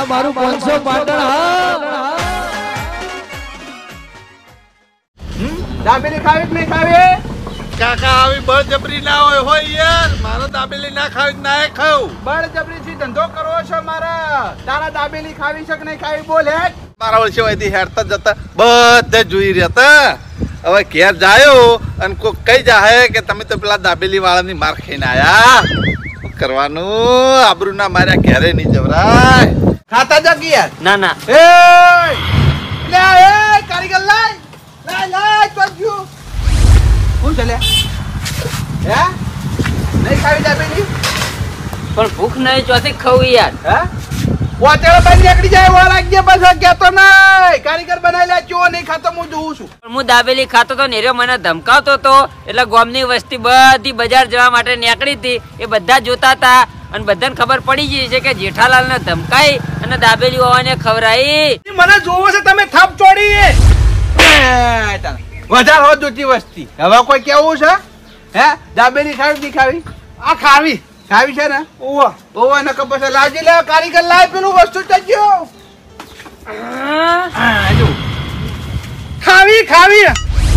મારું 500 પાટણ હા દાબેલી ખાવી કે નહીં ખાવી? કાકા આવી બળજબરી ના હોય યાર, મારો દાબેલી ના ખાવી ના ખાવ. બળજબરી થી ધંધો કરવો છે મારા? તારા દાબેલી ખાવી છે કે નહીં ખાવી બોલ હેડ. મારા વર્ષે અહીંથી હેરતા જતા બધે જોઈ રહ્યા. હવે ઘેર જાયો અને કોઈ કઈ જાય કે તમે તો પેલા દાબેલી વાળાની માર ખાઈને આયા. શું કરવાનું? આબરૂ ના માર્યા ઘેરે નહીં જવરાય. ખાતા જગી યાર. ના ના એ લે એ કારીગર લાય લાય લાય તો જો હું ચાલે હે નહીં ખાવી દાબેલી? પણ ભૂખ નહીં ચોથી ખાવું યાર. હે વાટેલો બાઈ નીકળી જાય વાર આગળ બસ કેતો નહીં. કારીગર બનાવી લે ચો નહીં ખાતો હું જોઉં છું. હું દાબેલી ખાતો તો નેરો મને ધમકાવતો તો એટલે ગામની વસ્તી બધી બજાર જવા માટે નીકળી હતી. એ બધા જોતા હતા અને બધાને ખબર પડી ગઈ છે કે જેઠાલાલ ને ધમકાઈ અને દાબેલી હોવાને ખવરાઈ. મને જોવો છે તમે થાપ ચોડી વધારે હો જોતી વસ્તી. હવે કોઈ કેવું છે હે દાબેલી ખાવી નહીં ખાવી? આ ખાવી ખાવી છે ને? ઓવા ઓવા ને કપસ લાજી લે કારીગર લાય પેલું વસ્તુ ચજો. જો ખાવી ખાવી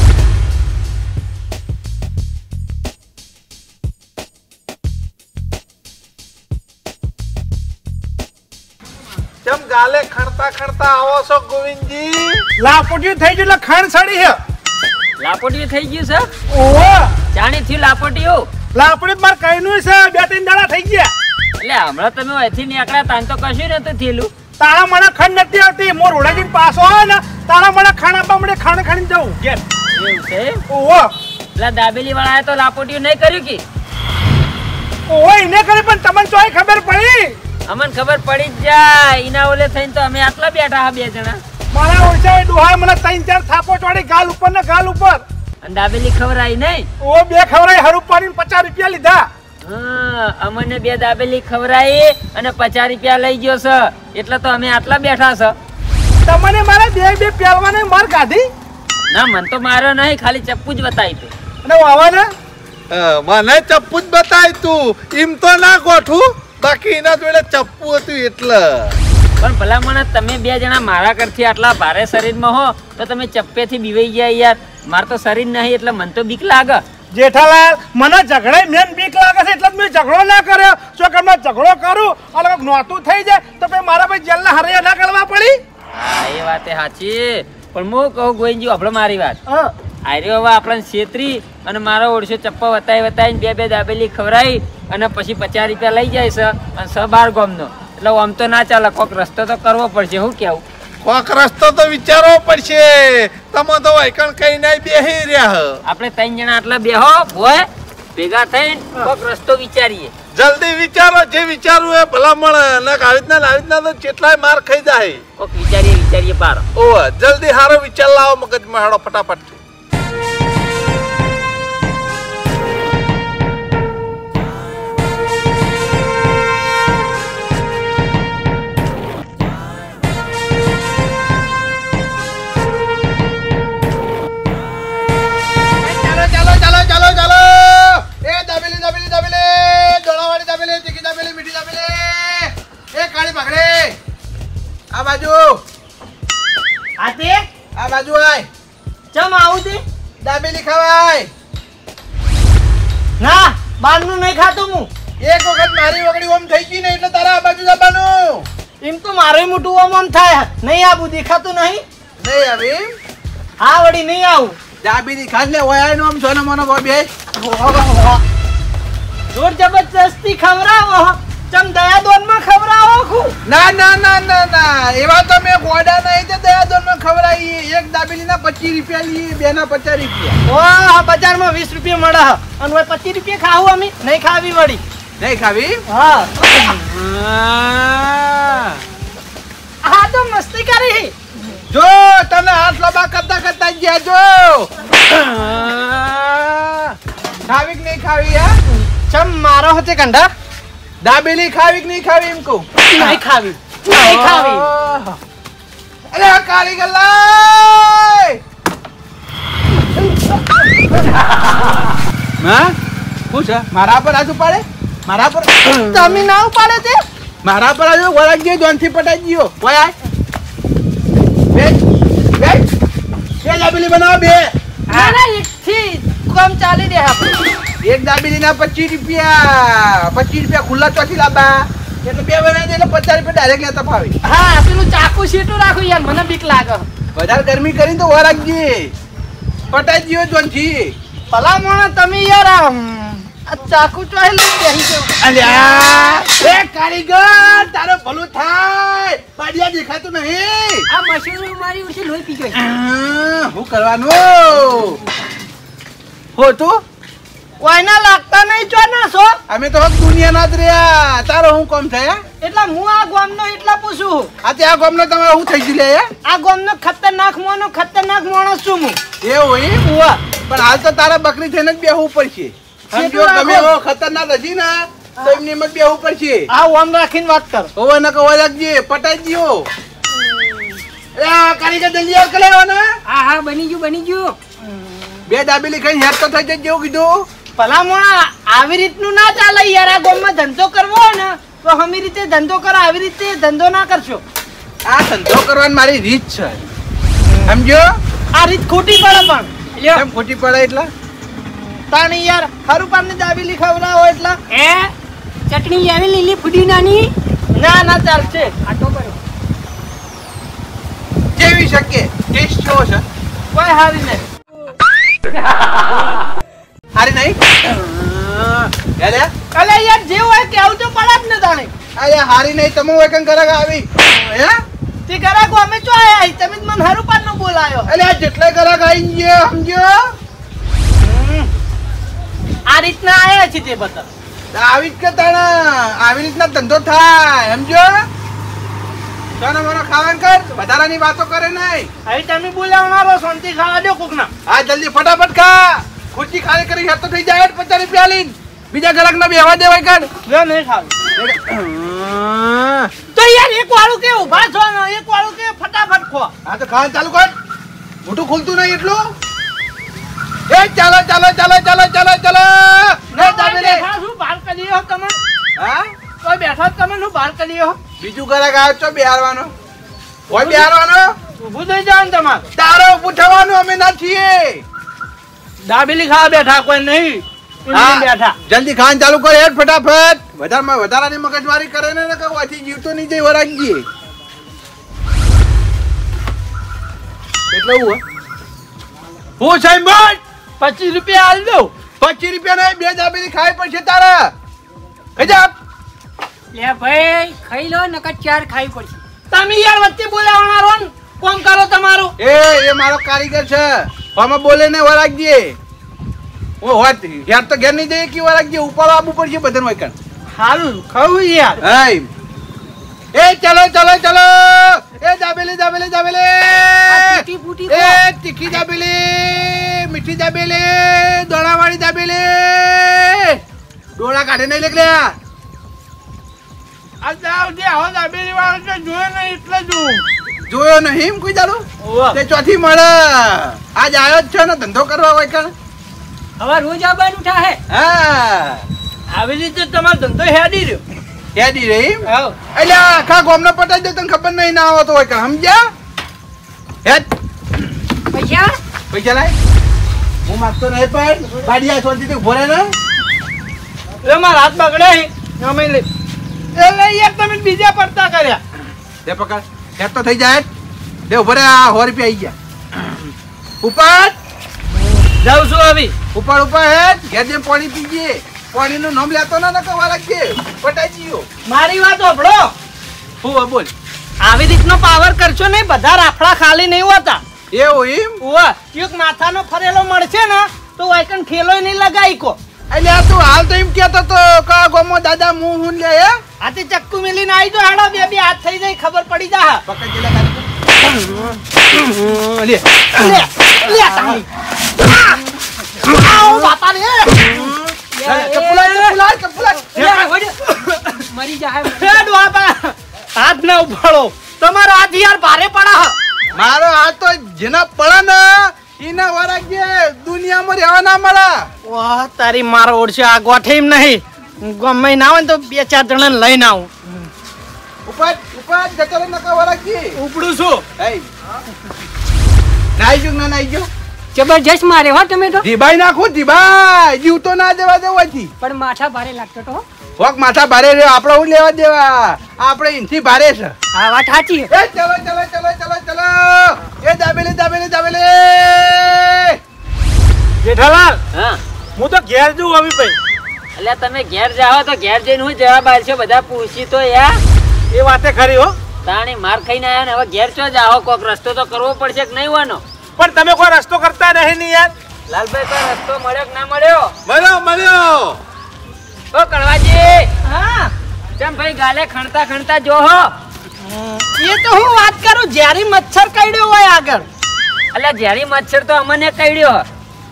કેમ ગાલે ખણતા ખણતા આવો છો ગોવિંદજી? લાપોટી થઈ ગયું એટલે ખાણ સડી છે. લાપોટી થઈ ગયું છે? ઓવા જાણી થયું લાપોટીઓ? લાપોટી માર કઈનું છે 2-3 દાડા થઈ ગયા. એટલે હમણાં તમે અહીંથી નીકળ્યા તાન તો કશું નતું થયેલું. તારા મને ખંડ નથી આવતી. મોર રોડાજી પાસો હોય ને તારા મને ખાણ આપવા મળે ખાણ ખાણી જવું ઘેર. એવું છે? ઓહો પેલા દાબેલી વાળાએ તો લાપોટીઓ નહીં કર્યું કે? ઓહો એને કરી પણ તમને ચોય ખબર પડી? અમને ખબર પડી જ જાય. ઈના ઓલે થઈને તો અમે આટલા બેઠા હા 2 જણા. મારા ઓછા ડોહા મને 3-4 થાપો ચોડી ગાલ ઉપર ને ગાલ ઉપર. અને દાબેલી ખવરાઈ નહીં? ઓ બે ખવરાઈ હરું પાડીને 50 રૂપિયા લીધા. હા અમને 2 દાબેલી ખવરાઈ અને 50 રૂપિયા લઈ ગયો છે એટલે તો અમે આટલા બેઠા છે. તમને મારા બે પહેલવાને માર કાઢી? ના મન તો માર્યો નહીં, ખાલી ચપ્પુ જ બતાવી તું. અને વાવાને મને ચપ્પુ જ બતાય તું. એમ તો ના ગોઠું, બાકી એના જોડે ચપ્પુ હતું એટલે. પણ ભલા મને તમે 2 જણા મારા કરથી આટલા ભારે શરીરમાં હો તો તમે ચપ્પેથી બીવાઈ ગયા યાર. માર તો શરીર નહીં એટલે મન તો બીક લાગે. જેઠાલાલ મને ઝઘડે મેન બીક લાગે છે એટલે મેં ઝઘડો ના કર્યો. જો કે મેં ઝઘડો કરું અને નોતું થઈ જાય તો પછી મારા ભાઈ જેલના હરિયા ના કરવા પડી. હા એ વાતે સાચી. પણ હું કહું ગોવિંદજી આપણો મારી વાત હા આર્યો હવે આપણને છેતરી અને મારો ઓળશો ચપ્પા વતાવીને 2 દાબેલી ખવરાઈ અને પછી 50 રૂપિયા લઈ જાય છે અને 12 ગામનો. એટલે આમ તો ના ચાલે, કોક રસ્તો તો કરવો પડશે. હું કેવું? કોક રસ્તો તો વિચારવો પડશે. તમે તો વૈકણ કઈ નહીં બેહી રહ્યા. આપણે 3 જણા આટલા બેહો હોય ભેગા થઈને કોક રસ્તો વિચારીએ. જલ્દી વિચારો, જે વિચારવું એ ભલા મળે. અને આવી રીતના તો કેટલાય માર ખાઈ જાય. કોક વિચારીએ બાર. ઓહ જલ્દી હારો વિચાર લાવો મગજમાં. હેડો ફટાફટ. આ બાજુ આતે આ બાજુ આય. ચમ આવું તે? દાબેલી ખવાય. ના બારનું નહીં ખાતો હું. એક વખત મારી વગડી ઓમ થઈ ગઈ ને એટલે તારા આ બાજુ જવાનું. એમ તો મારે મોટું ઓમ થાય. નહીં આવું દેખાતું નહીં. નહીં આવે એમ? હા વળી નહીં આવું. દાબેલી ખાસ લે ઓય નો આમ સોનો મોનો બે. જોર જબરજસ્તી ખવરાવો. ચમ દયાદોન માં ખવરાવો ખુ. ના ના ના ના ના એવા તો મેં ગોડા નહીં તે દયાદોન માં ખવરાઈ. એક દાબેલી ના 25 રૂપિયા લઈએ, 2 ના 50 રૂપિયા. ઓહ બજારમાં 20 રૂપિયા મળે અને 25 રૂપિયા ખાવું અમે નહીં ખાવી વળી. નહીં ખાવી? હા હા હા તો મસ્તી કરી. જો તને હાથ લોબા કરતા કરતા ગયા જો. ખાવી કે નહીં ખાવી? હા ચમ મારો હતે કંડા. દાબેલી ખાવી કે નહીં ખાવી એમ કહું? નહીં ખાવી. નહીં ખાવી. અરે કારીગર લાય. હા શું છે? મારા પર હાથ ઉપાડે? મારા પર તમે ના ઉપાડે છે? મારા પર આવ્યો વળગી જોનથી પટાઈ ગયો ઓય બે બે બે દાબેલી બનાવો બે ના ના એકથી કામ ચાલી દે આપણે એક દાબેલી ના 25 રૂપિયા ખુલ્લા ચોથી લાબા એટલે બે બનાવી દે એટલે 50 રૂપિયા ડાયરેક્ટ લેતા ફાવે હા પેલું ચાકુ સીટું રાખું યાર મને બીક લાગે વધારે ગરમી કરીને તો વળગી પટાઈ ગયો જોનથી ભલા મોણા તમે યાર આ ચાકુ ચોહી લઈ બેસી જાઓ અલ્યા એ કારીગર તારો ભલું થાય પાડિયા દેખાતું નહીં આ મશીન મારી ઉઠી લોહી પી ગઈ શું કરવાનું હો તું કોઈના લાગતા નહીં ચો ના છો અમે તો હક દુનિયાના જ રહ્યા તારો હું કોમ થાય એટલે હું આ ગામનો એટલા પૂછું આ તે આ ગામનો તમારે હું થઈ ગયું લે આ ગામનો ખતરનાક માણસ છું હું એવું એમ ઉવા પણ હાલ તો તારા બકરી થઈને જ બેહવું પડશે સમજો તમે એવો ખતરનાક હજી ને તો એમની એમ જ બેહવું પડશે આ ઓમ રાખીને વાત કર હોવે ન કહો રાખજે પટાઈ ગયો કારીગર જલ્દી આવ કલે ને હા હા બની ગયું બે દાબેલી ખાઈને હેડ તો થઈ જાય જેવું કીધું ભલા મોણા આવી રીતનું ના ચાલે યાર આ ગામમાં ધંધો કરવો હોય ને તો હમી રીતે ધંધો કરો આવી રીતે ધંધો ના કરશો આ ધંધો કરવાની મારી રીત છે સમજો આ રીત ખોટી પડે પણ કેમ ખોટી પડે એટલે તાણી યાર ખરું પાનની દાબેલી ખવડાવો એટલે એ ચટણી આવી લીલી ફુદીનાની ના ના ચાલશે આટો કરો જેવી શકે ટેસ્ટ કેવો છે કોઈ હારી નહીં હારી નહીં અલે અલે યાર જે હોય કેવું તો પડે જ ને તાણે અરે હારી નહીં તમે હોય કન કરાગ આવી હે તે કરાકો અમે ચો આયા તમે જ મને હરું પાનનો બોલાયો અલે આ જેટલા કરાગ આવી ગયો સમજો આ રીતના આયા છે તે બતા આવી જ કે તાણા આવી રીતના ધંધો થાય સમજો તને મને ખાવાનું કર વધારાની વાતો કરે નહીં હવે તમે બોલાવનારો શાંતિ ખાવા દો કોકના હા જલ્દી ફટાફટ ખા ખુશી ખાલી કરી હેર તો થઈ જાય 50 રૂપિયા લઈને બીજા ગ્રાહક ના બેવા દેવાય કાઢ લે નહીં ખાવું તો યાર એક વાળું કે ઉભા છો ને એક વાળું કે ફટાફટ ખો હા તો ખાવાનું ચાલુ કર મોટું ખુલતું નહીં એટલું એ ચાલો ચાલો ચાલો ચાલો ચાલો ચાલો ને દાબેલી બેઠા શું બહાર કરી હો તમે હા કોઈ બેઠા તમે શું બહાર કરી હો બીજું ગ્રાહક આવ્યો છો બિહારવાનો કોઈ બિહારવાનો ઊભું થઈ જાવ ને તમારે તારો ઊભું થવાનું અમે ના છીએ દાબેલી ખાવા બેઠા કોઈ નહીં હા, બેઠા જલ્દી ખાવાનું ચાલુ કર હેડ ફટાફટ વધારાની મગજમારી કરે ને કે વાથી જીવતો નહીં જઈ વરાગીએ એટલે હું સાહેબ 25 રૂપિયા આલ દો 25 રૂપિયા નહીં બે દાબેલી ખાવી પડશે તારા ગજબ લે ભાઈ ખાઈ લો નકર ચાર ખાવી પડશે તમે યાર વચ્ચે બોલાવનારો ને કોમ કરો તમારું એ મારો કારીગર છે આમાં બોલે ને વરાગીએ ઓ હોત યાર તો ઘેર નહીં જઈએ કે વરાગીએ ઉપર આવવું પડશે બધાને વૈકણ હારું ખાવું યાર હાય એ ચલો ચલો ચલો એ દાબેલી દાબેલી દાબેલી ફૂટી ફૂટી એ તીખી દાબેલી મીઠી દાબેલી દોણાવાળી દાબેલી ડોળા કાઢે નહીં લેકલ્યા આ જાવ જે હો દાબેલી વાળો તો જોયો નહીં એટલે જોયો નહીં કોઈ દાડો ઓવા તે ચોથી મળે આજ આવ્યો જ છે ને ધંધો કરવા હોય કણ હવે રોજ આવવાનું થાહે હા આવી રીતે તમારો ધંધો હેડી રહ્યો યાદી રહી હાવ એટલે આખા ગામનો પટાઈ દે તને ખબર નહીં ના આવતો હોય કણ સમજ્યા હેડ પૈસા પૈસા લાય હું માગતો નહીં પણ બાડિયા સોનથી તું ભરે ને એ મારા હાથ બગડે અમે લે એટલે યાર તમે બીજા પડતા કર્યા દે પકડ હેડ તો થઈ જાય દે ઉભરે આ 100 રૂપિયા આવી ગયા ઉપર જાઉં છું આવી ઉપર ઉપર હેડ ઘેર જેમ પાણી પીજે પાણીનું નામ લેતો ના કવા લાગજે પટાઈ જીયો મારી વાત સાંભળો હું બોલ આવી રીતનો પાવર કરશો નહીં બધા રાફડા ખાલી નહીં હોતા એવું એમ ઓવા એક માથાનો ફરેલો મળશે ને તો વાયકન ખેલોય નહીં લગાઈ કો એટલે આ તું હાલ તો એમ કેતો તો કા ગોમો દાદા મું હું લે હે આથી ચક્કુ મિલીને આવી તો હાડો બે હાથ થઈ જાય ખબર પડી જા પકડ જેલા કાઢી લે લે લે તાણી આવ બાપા રે મરી જાય હાથ ના ઉપાડો તમારો હાથ યાર ભારે પડા મારો હાથ તો જેના પડે ને એના વરાગે દુનિયામાં રહેવા ના મળે વાહ તારી મારો ઓળશે આ ગોઠે એમ નહીં ગમે ના હોય ને તો બે ચાર જણા લઈને આવું ઉપર ઉપર જતો રહે નકા વળગી ઉપડું છું એય નાઈ જો ના નાઈ જો જબરજસ્ત મારે હો તમે તો જીબાઈ નાખું જીબાઈ જીવ તો ના દેવા દેવાથી પણ માથા ભારે લાગતો તો વોક માથા ભારે રે આપણે હું લેવા દેવા આપણે ઇનથી ભારે છે આ વાત સાચી એ ચલો ચલો ચલો ચલો ચલો એ દાબેલી દાબેલી દાબેલી જેઠાલાલ હા હું તો ઘેર જઉં હવે ભાઈ એટલે તમે ઘેર જાઓ તો ઘેર જઈને હું જવાબ આલશો બધા પૂછી તો યાર એ વાતે ખરી હો તાણી માર ખાઈને આયા ને હવે ઘેર ચો જાઓ કોક રસ્તો તો કરવો પડશે કે નહીં વાનો પણ તમે કોઈ રસ્તો કરતા નહીં ને યાર લાલભાઈ કોઈ રસ્તો મળ્યો કે ના મળ્યો મળ્યો ઓ કણવાજી હા કેમ ભાઈ ગાલે ખણતા ખણતા જો હો એ તો હું વાત કરું જ્યારે મચ્છર કઈડ્યો હોય આગળ એટલે જ્યારે મચ્છર તો અમને કઈડ્યો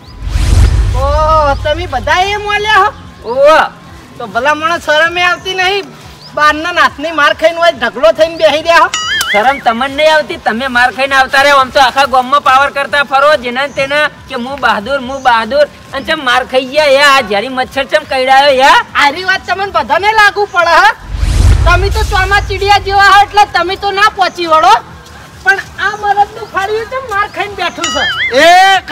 ઓ તમે બધા એમ બોલ્યા હો ઓ તો ભલા મને શરમે આવતી નહીં બારના નાથની માર ખાઈને હોય ઢગલો થઈને બેહી રહ્યા હો શરમ તમને નહીં આવતી તમે માર ખાઈને આવતા રહો આમ તો આખા ગામમાં પાવર કરતા ફરો જેના તેના કે હું બહાદુર અને ચમ માર ખાઈ ગયા યા આ જ્યારે મચ્છર ચમ કઈડાયો યા આરી વાત તમને બધાને લાગુ પડે હા તમે તો ચોમા ચીડિયા જેવા હો એટલે તમે તો ના પહોંચી વળો પણ આ મરદનું ફાડ્યું તો માર ખાઈને બેઠું છે એ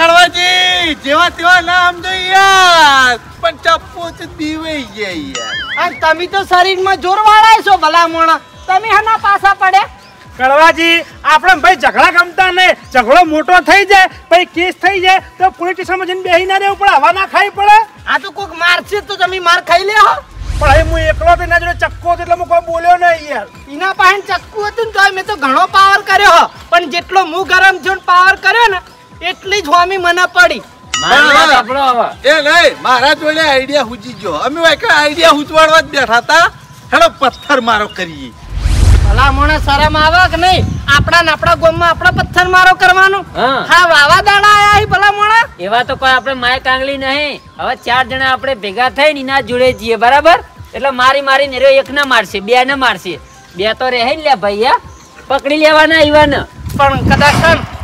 કડવાજી જેવા તેવા ના સમજો યાર પણ ચપ્પુ થી દીવાઈ ગયા યાર અને તમે તો શરીરમાં જોર વાળા છો ભલા મોણા તમે હના પાછા પડ્યા કડવાજી આપણે ભાઈ ઝઘડા ગમતા નહીં ઝઘડો મોટો થઈ જાય પછી કેસ થઈ જાય તો પોલીસ સ્ટેશનમાં જઈને બેહી ના રહેવું પડે હવા ના ખાઈ પડે આ તો કોક મારશે તો તમે માર ખાઈ લે હો પણ હવે હું એકલો તો એના જોડે ચક્કો હતો એટલે હું કોઈ બોલ્યો નહીં યાર એના પાસે ચક્કુ હતું ને તો મેં તો ઘણો પાવર કર્યો હો પણ જેટલો હું ગરમ થયો પાવર કર્યો ને એટલી જ હોમી મને પડી મારી વાત સાંભળો હવે એ નહીં મારા જોડે આઈડિયા હુજી ગયો અમે આઈડિયા હુજવાડવા જ બેઠા હતા હેલો પથ્થર મારો કરીએ ભલા મોણા શરમ આવે કે નહીં આપણા ગામમાં આપણા પથ્થર મારો કરવાનો હા. હા વાવા દાડા આયા હી ભલા મોણા એવા તો કોઈ આપણે માય કાંગલી નહીં હવે 4 જણા આપણે ભેગા થઈને એના જોડે જઈએ બરાબર એટલે મારી ને એક ના મારશે બે ને મારશે બે તો રહે ને લે ભાઈ પકડી લેવાના ઈવાને પણ કદાચ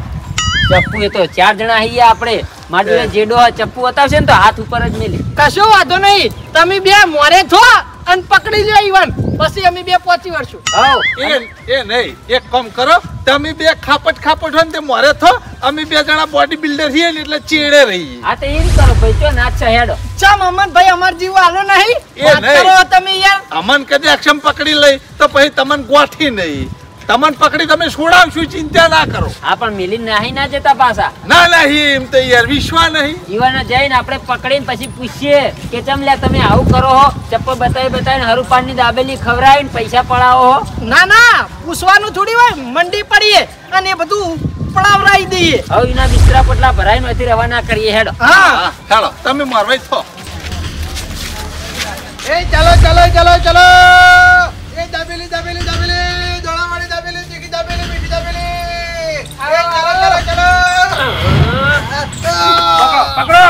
ચપ્પુ એ તો 4 જણા હૈયા આપણે મારી જોડે જેડો ચપ્પુ બતાવશે ને તો હાથ ઉપર જ મેલે કશો વાંધો નહીં તમે બે મોરે થો અને પકડી લ્યો ઈવન પછી અમે બે પહોંચી વળશું હઉ એ નહીં એક કામ કરો તમે બે ખાપટ હોય ને તે મોરે થો અમે બે જણા બોડી બિલ્ડર છીએ ને એટલે ચેડે રહીએ આ તો એમ કરો ભાઈ ચો નાચ છે હેડો ચમ અમન ભાઈ અમાર જીવ આલો નહીં એ વાત નહીં. કરો તમે યાર અમન કદી અક્ષમ પકડી લઈ તો પછી તમને ગોઠી નહીં તમને પકડી તમે છોડાવશું ચિંતા ના કરો આ પણ મિલી નાહી ના જતા પાછા ના એમ તો યાર વિશ્વા નહીં ઈવાને જઈને આપણે પકડીને પછી પૂછીએ કે ચમ લે તમે આવું કરો હો ચપ્પલ બતાવીને હરુપાનની દાબેલી ખવડાવીને પૈસા પડાવો હો ના પૂછવાનું થોડી હોય મંડી પડીએ અને એ બધું પડાવરાઈ દઈએ હવે એના બિસ્તરા પોટલા ભરાઈને અહીંથી રવાના કરીએ હેડો હા ચાલો તમે મારવાઈ થો એ ચલો ચલો ચલો ચલો એ દાબેલી દાબેલી દાબેલી દોડાવાળી દાબેલી તીખી દાબેલી મીઠી દાબેલી એ ચલો ચલો ચલો પકડો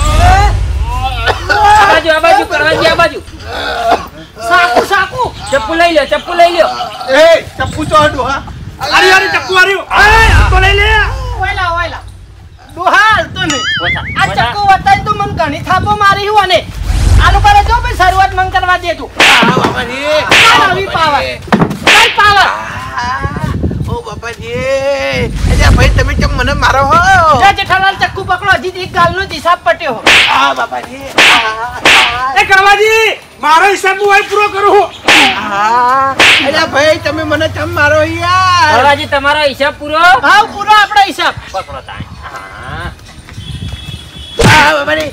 આ બાજુ કરવાજી આ બાજુ સાકુ ચપ્પુ લઈ લ્યો એ ચપ્પુ ચોડું હા અરે ચક્કુ આર્યું તો લઈ લે ઓયલા દુહાલ તો નહીં આ ચક્કુ વતાઈ તો મને ઘણી થાપો મારી હું અને આલુ કરે જો ભાઈ શરૂઆત મન કરવા દે તું બાબાજી આવી પાવર કઈ પાવર ઓ બાબાજી અલ્યા ભાઈ તમે કેમ મને મારો હો જા જેઠાલાલ ચક્કુ પકડો હજી એક ગાલનો જ હિસાબ પટ્યો હો આ બાબાજી એ કડવાજી મારો હિસાબ હું અહીં પૂરો કરું હું અલ્યા ભાઈ તમે મને કેમ મારો યાર કરવાજી તમારો હિસાબ પૂરો ભાવ પૂરો આપણો હિસાબ પકડો તાણ હા આ બાબાજી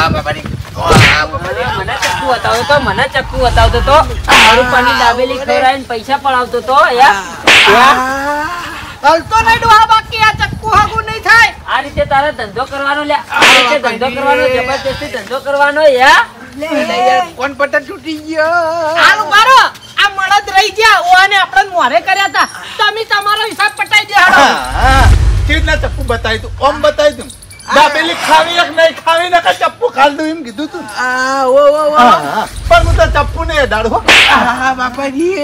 મને ચક્કુ બતાવતો તો હરુપાની દાબેલી ખવડાવીને પૈસા પડાવતો તો હલતો નહીં ડોહા બાકી આ ચક્કુ હાગું નહીં થાય આ રીતે તારે ધંધો કરવાનો લે આ રીતે ધંધો કરવાનો જબરજસ્તી ધંધો કરવાનો કોણ પટ્ટા તૂટી ગયો આલુ બારો આ મળદ રહી ગયા ઓને આપણે મોરે કર્યા હતા તમે તમારો હિસાબ પટાઈ દે હાડો કેવી રીતના ચપ્પુ બતાવી તું ઓમ બતાવી તું દાબેલી ખાવી એક નહીં ખાવી ને ચપ્પુ ખાલ દઉં એમ કીધું તું આ ઓ પણ હું તો ચપ્પુ ને દાડો આ બાબાજી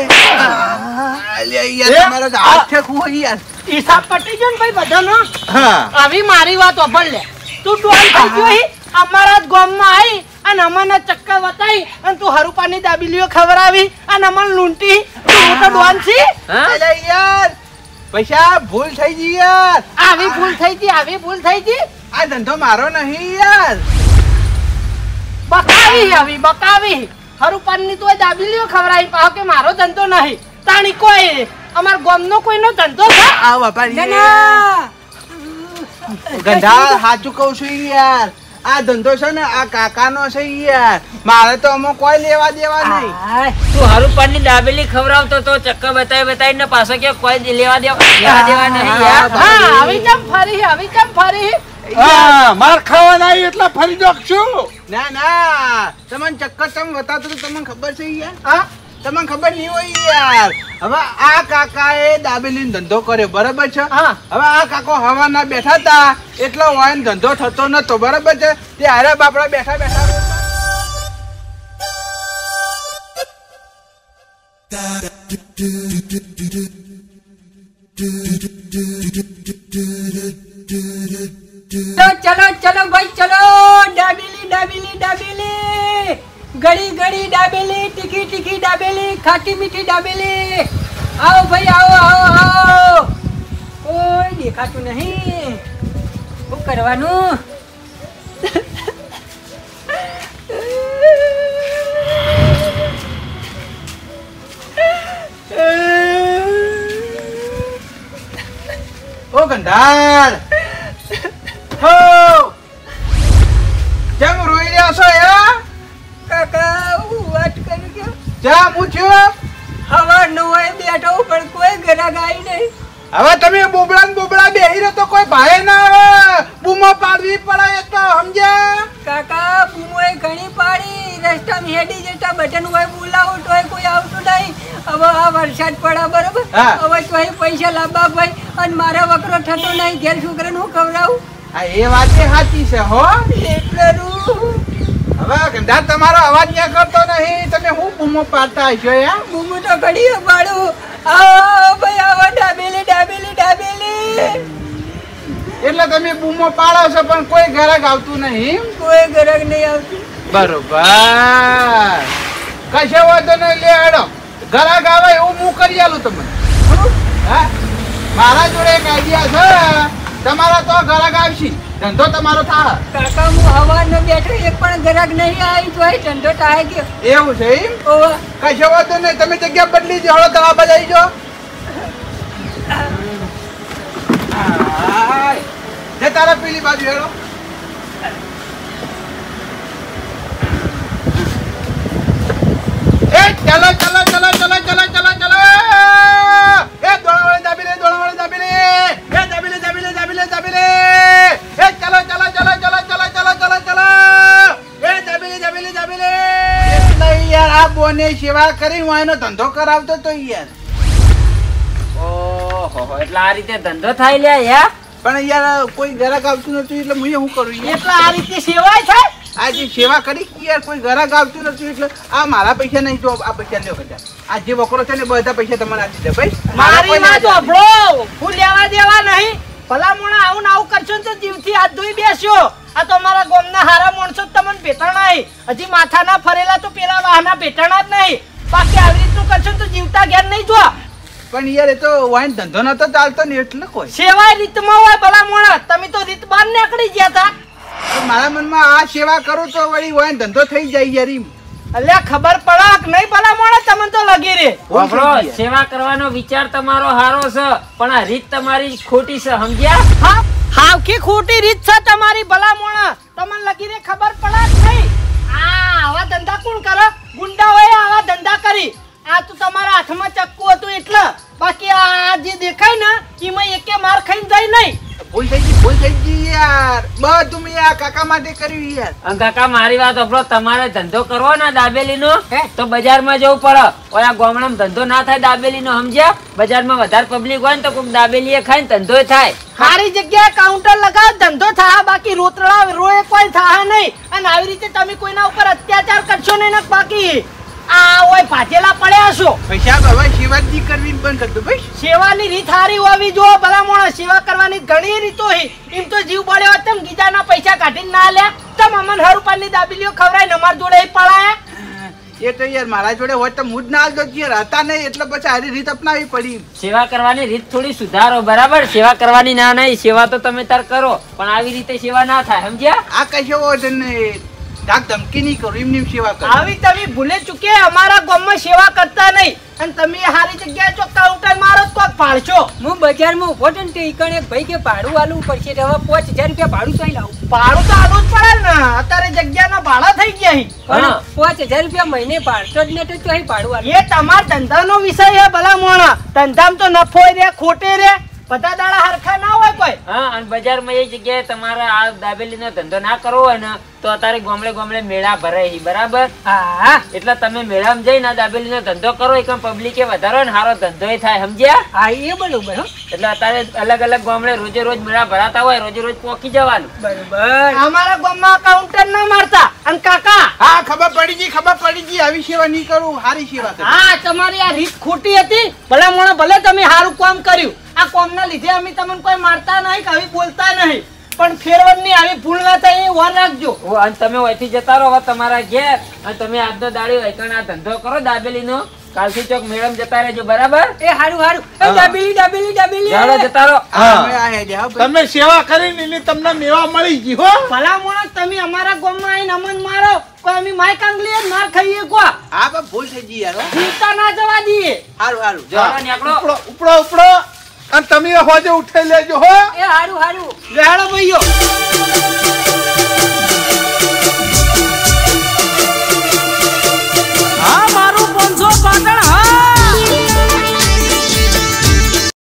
અલ્યા યાર તમારો તો હાથ છે ખુઓ યાર હિસાબ પટી ગયો ને ભાઈ બધાનો હા આવી મારી વાત ઓફળ લે તું ટોલ થઈ ગયો હી અમારા જ ગામમાં આવી અને અમને ચક્કર વતાઈ અને તું હરુપાની દાબેલીઓ ખવડાવી અને અમને લૂંટી તું તો ડોન છી અલે યાર પૈસા ભૂલ થઈ ગઈ યાર. આવી ભૂલ થઈ ગઈ આ ધંધો મારો નહીં યાર. બકાવી હરુપાની તો દાબેલીઓ ખવડાવી પાહો કે મારો ધંધો નહીં તાણી કોઈ અમાર ગામનો કોઈનો ધંધો છે આ બાપા ગંધા સાચું કહું છું યાર. આ ધંધો છે ને આ કાકાનો છે યાર. મારે તો અમો કોઈ લેવા દેવા નહીં. તું હરુપાની દાબેલી ખવડાવતો તો ચક્કર બતાવીને પાછો કે કોઈ લેવા દેવા નહીં યાર. હા આવી કેમ ફરી માર ખાવાના આવ્યું એટલે ફરી જોકશું. ના તમને ચક્કર ચમ બતાવતો તો તમને ખબર છે યાર. હા તમને ખબર નહીં હોય યાર. હવે આ કાકાએ દાબેલીનો ધંધો કર્યો બરાબર છે. હા. હવે આ કાકો હવાના બેઠા હતા એટલો વાયન ધંધો થતો નતો બરાબર છે. તે હારે બાપડા બેઠા ચલો ભાઈ ચલો દાબેલી ગળી દાબેલી તીખી દાબેલી ખાટી મીઠી દાબેલી આવો ભાઈ આવો કોઈ દેખાતું નહીં શું કરવાનું ઓ ગંધાર હો કેમ રોઈ રહ્યા છો યાર? કાકા હું વાત કરું કે જા પૂછ્યું. હવારનો હોય બેઠો પણ કોઈ ઘરાક આવી નહીં. હવે તમે બોબડા બેહી રહ્યો તો કોઈ ભાઈ ના આવે. બૂમો પાડવી પડે એ તો સમજ્યા. કાકા બૂમોએ ઘણી પાડી રસ્તામાં હેડી જતા બટન હોય બોલાવો તોય કોઈ આવતું નહીં. હવે આ વરસાદ પડે બરોબર હા. હવે તોય પૈસા લાવવા ભાઈ અને મારા વકરો થતો નહીં ઘેર છોકરાને હું ખવડાવું હા એ વાત સાચી છે હો. એટલે રૂ હવે ગંધાર તમારો અવાજ ક્યાં કરતો નહીં. તમે હું બૂમો પાડતા હશો યાર? બૂમો તો ઘડી પાડું આવો ભાઈ આવો દાબેલી એટલે તમે બૂમો પાડો છો પણ કોઈ ઘરાક આવતું નહીં. કોઈ ઘરાક નહીં આવતું. બરોબર કશો વાંધો નહીં. લે હેડો ઘરાક આવે એવું હું કરી આલું તમને. હા મારા જોડે એક આઈડિયા છે. તમારા તો ઘરાક આવશે ધંધો તમારો થાય. કાકા હું હવારનો બેઠો એક પણ ઘરાક નહીં આવી તો ધંધો થાય ગયો. એવું છે એમ? ઓવા કશો વાંધો નહીં. તમે જગ્યા બદલી દો. હળો તળાવ બાજુ આવી જાઓ. જે તારા પેલી બાજુ હેડો. એ ચલો ચલો ચલો ચલો ચલો ચલો ચલો. એ દોડાવાળી દાબેલી દોડાવાળી દાબેલી. એ દાબેલી દાબેલી દાબેલી દાબેલી. એ ચલો ચલો ચલો ચલો ચલો ચલો ચલો ચલો. એ દાબેલી દાબેલી દાબેલી. એટલે યાર આ બોને સેવા કરી હું એનો ધંધો કરાવતો તો યાર. ઓહો એટલે આ રીતે ધંધો થાય લ્યા યા. પણ યાર કોઈ ગ્રાહક આવતું નતું એટલે હું શું કરું યાર? એટલે આ રીતે સેવાય થાય આ જે સેવા કરી યાર કોઈ ગ્રાહક આવતું નથી એટલે આ મારા પૈસા નહીં તો આ પૈસા લ્યો બધા. આ જે વકરો છે ને બધા પૈસા તમને આપી દે ભાઈ. મારી માં તો અભળો હું લેવા દેવા નહીં. ભલા મોણા આવું ને આવું કરશો ને તો જીવથી હાથ ધોઈ બેસ્યો. આ તો મારા ગામના હારા માણસો જ તમને ભેટાણા હજી માથાના ફરેલા તો પેલા વાહના ભેટાણા જ નહીં. બાકી આવી રીતનું કરશો ને તો જીવતા ઘેર નહીં જો. પણ યાર એ તો વાઈન ધંધો નતો ચાલતો ને એટલે કોઈ. સેવાય રીતમાં હોય ભલા મોણા. તમે તો રીત બાર નીકળી ગયા હતા. તો મારા મનમાં આ સેવા કરું તો વળી વાઈન ધંધો થઈ જાય યાર એમ. અલ્યા ખબર પડક નહીં ભલા મોણા તમને તો લગી રે. બાપરો, સેવા કરવાનો વિચાર તમારો સારો છે પણ આ રીત તમારી ખોટી છે સમજ્યા. હા હાવકી ખોટી રીત છે તમારી ભલા મોણા. તમને લગી રે ખબર પડક નહીં. આવા ધંધા કોણ કરે? ગુંડાઓએ આવા ધંધા કરી. આ તો તમારા હાથમાં ચક્કુ હતું એટલે. બાકી આ જે દેખાય ને એમાં એકે માર ખાઈને જાય નહીં. ભૂલ થઈ ગઈ યાર. બધું મેં આ કાકા માટે કર્યું યાર. અને કાકા મારી વાત સાંભળો. તમારે ધંધો કરવો ને દાબેલીનો તો બજારમાં જવું પડે. ઓલા ગામડામાં ધંધો ના થાય દાબેલીનો સમજ્યા. બજારમાં વધારે પબ્લિક હોય ને તો કોઈક દાબેલી ખાય ને ધંધો થાય. મારી જગ્યાએ કાઉન્ટર લગાવ ધંધો થાય. બાકી રોતડા રોય કોઈ થાય નહીં. અને આવી રીતે તમે કોઈના ઉપર અત્યાચાર કરશો નહીં ને બાકી આ ના હોય ભાજેલા પડ્યા છો પૈસા ભરવા સેવાજી કરવી બંધ કરતો ભાઈ. સેવાની રીત હારી હોવી જો ભલા મોણા સેવા કરવાની ઘણી રીતો છે એમ તો જીવ બળ્યો હોત તમ ગીજાના પૈસા કાઢીને ના લ્યા તમ અમન હરુપાની દાબેલીઓ ખવરાય અમાર જોડે પડાયા એ તો યાર મારા જોડે હોય તો હું જ ના આલતો યાર હતા નહીં એટલે પછી આરી રીત અપનાવી પડી. સેવા કરવાની રીત થોડી સુધારો બરાબર સેવા કરવાની ના નહીં સેવા તો તમે તાર કરો પણ આવી રીતે સેવા ના થાય સમજ્યા આ કશો હોય ને ધાક ધમકી નહીં કરું એમની સેવા કરો. આવી તમે ભૂલે ચૂકે અમારા ગામમાં સેવા કરતા નહીં અને તમે હારી જગ્યાએ જો કાઉન્ટર મારો તો કોક પાડશો હું બજારમાં ઉભો તો ને તે ઈકણ એક ભાઈ કે ભાડું આલવું પડશે એટલે હવે 5000 રૂપિયા ભાડું ચાઈ લાવું ભાડું તો આલું જ પડે ને અત્યારે જગ્યાના ભાડા થઈ ગયા છે પણ 5000 રૂપિયા મહિને ભાડતો જ ને તો ચોઈ ભાડું આલું એ તમાર ધંધાનો વિષય છે ભલા મોણા ધંધામાં તો નફો રે ખોટે રે બધા દાડા હરખા ના હોય કોઈ હા અને બજારમાં એ જગ્યાએ તમારે આ દાબેલીનો ધંધો ના કરવો હોય ને તો અત્યારે ગામડે ગામડે મેળા ભરાય છે બરાબર હા એટલે તમે મેળામાં જઈને દાબેલીનો ધંધો કરો એક પબ્લિકે વધારો ને સારો ધંધો થાય સમજ્યા હા એ બરોબર હો એટલે અત્યારે અલગ અલગ ગામડે રોજે રોજ મેળા ભરાતા હોય રોજે રોજ પોકી જવાનું બરોબર અમારા ગામમાં કાઉન્ટર ના મારતા અને કાકા હા ખબર પડી ગઈ આવી સેવા નહીં કરું હારી સેવા કરું. હા તમારી આ રીત ખોટી હતી ભલા મોણા ભલે તમે સારું કામ કર્યું આ કામના લીધે અમે તમને કોઈ મારતા નહીં કે આવી બોલતા નહીં પણ ફેરવણની આવી ભૂલ ના થાય એ વાર રાખજો અને તમે અહીંથી જતા રહો હવે તમારા ઘેર અને તમે આજનો દાડી વૈકણ આ ધંધો કરો દાબેલીનો કાલથી ચોક મેળામાં જતા રહેજો બરાબર એ હારું હારું એ દાબેલી જાડો જતા રહો અમે આ હેડે હા ભાઈ. તમે સેવા કરીને એની તમને મેવા મળી ગઈ હો. ભલા મોણા તમે અમારા ગામમાં આવીને અમન મારો કોઈ અમે માય કાંગલી માર ખાઈએ કો હા પણ ભૂલ થઈ ગઈ યાર હો. જીવતા ના જવા દઈએ હારું જાડો નીકળો ઉપડો અને તમે હોજે ઉઠાઈ લેજો હો. એ હારું લેહાડો ભાઈઓ